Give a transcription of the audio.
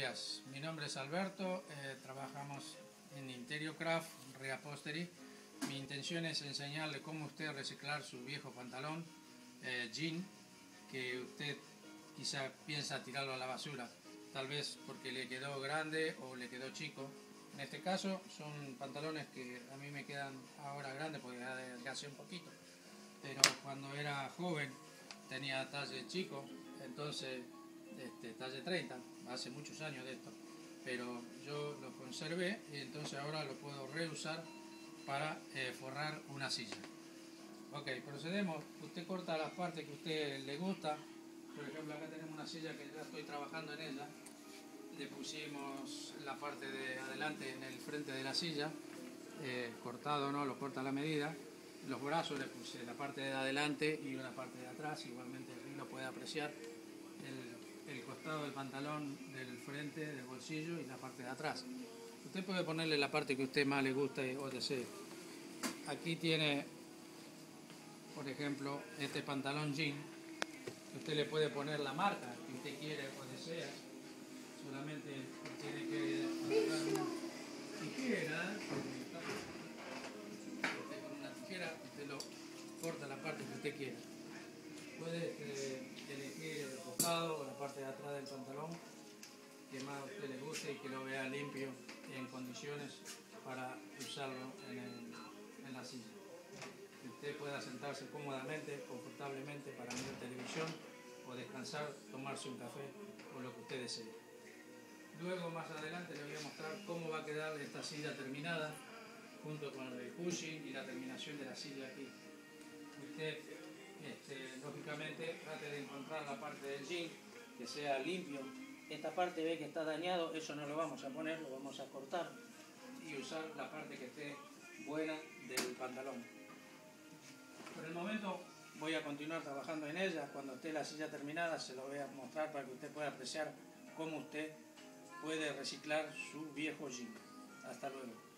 días, mi nombre es Alberto, trabajamos en Interiocraft Reupholstery. Mi intención es enseñarle cómo usted reciclar su viejo pantalón jean, que usted quizá piensa tirarlo a la basura, tal vez porque le quedó grande o le quedó chico. En este caso son pantalones que a mí me quedan ahora grandes porque adelgacé un poquito, pero cuando era joven tenía talle chico, entonces talle 30, hace muchos años de esto, pero yo lo conservé y entonces ahora lo puedo reusar para forrar una silla. Ok, procedemos. Usted corta las partes que a usted le gusta. Por ejemplo, acá tenemos una silla que ya estoy trabajando en ella. Le pusimos la parte de adelante en el frente de la silla, cortado, ¿no? Lo corta a la medida. Los brazos le puse la parte de adelante y una parte de atrás, igualmente aquí lo puede apreciar. El costado del pantalón del frente, del bolsillo y la parte de atrás. Usted puede ponerle la parte que a usted más le gusta o desee. Aquí tiene, por ejemplo, este pantalón jean, que usted le puede poner la marca que usted quiere o desea. Solamente tiene que agarrar una tijera. Con una tijera usted lo corta la parte que usted quiera. Puede elegir el costado o la parte de atrás del pantalón que más a usted le guste y que lo vea limpio y en condiciones para usarlo en la silla. Que usted pueda sentarse cómodamente, confortablemente para ver televisión o descansar, tomarse un café o lo que usted desee. Luego más adelante le voy a mostrar cómo va a quedar esta silla terminada junto con el cushing y la terminación de la silla aquí. Usted lógicamente trate de encontrar la parte del jean que sea limpio. Esta parte ve que está dañado, eso no lo vamos a poner, lo vamos a cortar y usar la parte que esté buena del pantalón. Por el momento voy a continuar trabajando en ella. Cuando esté la silla terminada se lo voy a mostrar para que usted pueda apreciar cómo usted puede reciclar su viejo jean. Hasta luego.